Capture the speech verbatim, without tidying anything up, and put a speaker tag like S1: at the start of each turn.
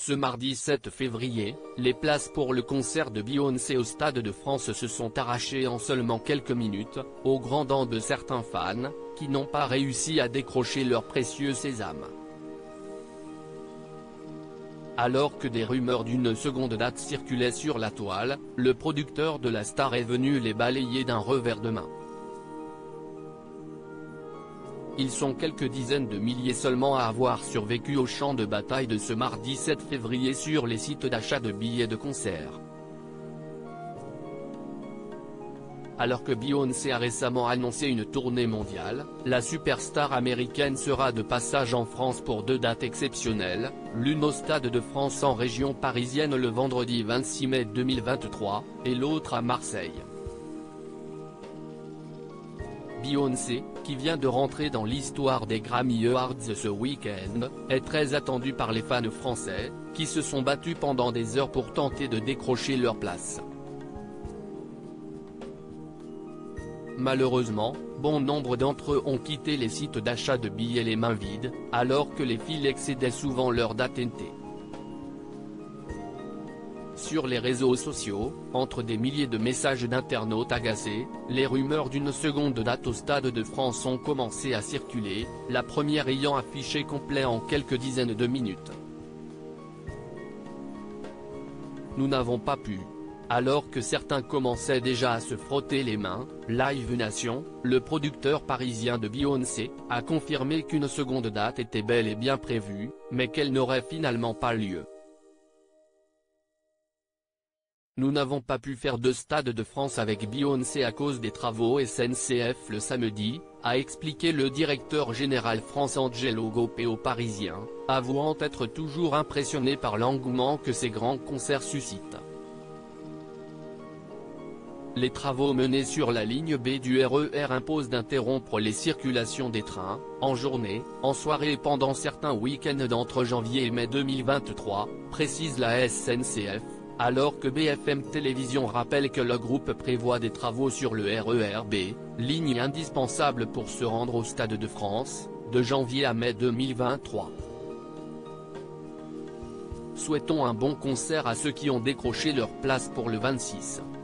S1: Ce mardi sept février, les places pour le concert de Beyoncé au Stade de France se sont arrachées en seulement quelques minutes, au grand dam de certains fans, qui n'ont pas réussi à décrocher leur précieux sésame. Alors que des rumeurs d'une seconde date circulaient sur la toile, le producteur de la star est venu les balayer d'un revers de main. Ils sont quelques dizaines de milliers seulement à avoir survécu au champ de bataille de ce mardi sept février sur les sites d'achat de billets de concert. Alors que Beyoncé a récemment annoncé une tournée mondiale, la superstar américaine sera de passage en France pour deux dates exceptionnelles, l'une au Stade de France en région parisienne le vendredi vingt-six mai deux mille vingt-trois, et l'autre à Marseille. Beyoncé, qui vient de rentrer dans l'histoire des Grammy Awards ce week-end, est très attendue par les fans français, qui se sont battus pendant des heures pour tenter de décrocher leur place. Malheureusement, bon nombre d'entre eux ont quitté les sites d'achat de billets les mains vides, alors que les files excédaient souvent leur date N T. Sur les réseaux sociaux, entre des milliers de messages d'internautes agacés, les rumeurs d'une seconde date au Stade de France ont commencé à circuler, la première ayant affiché complet en quelques dizaines de minutes. Nous n'avons pas pu. Alors que certains commençaient déjà à se frotter les mains, Live Nation, le producteur parisien de Beyoncé, a confirmé qu'une seconde date était bel et bien prévue, mais qu'elle n'aurait finalement pas lieu. Nous n'avons pas pu faire de Stade de France avec Beyoncé à cause des travaux S N C F le samedi, a expliqué le directeur général France Angelo Gopé aux Parisiens, avouant être toujours impressionné par l'engouement que ces grands concerts suscitent. Les travaux menés sur la ligne B du R E R imposent d'interrompre les circulations des trains, en journée, en soirée et pendant certains week-ends d'entre janvier et mai deux mille vingt-trois, précise la S N C F, alors que B F M Télévision rappelle que le groupe prévoit des travaux sur le R E R B, ligne indispensable pour se rendre au Stade de France, de janvier à mai deux mille vingt-trois. Souhaitons un bon concert à ceux qui ont décroché leur place pour le vingt-six.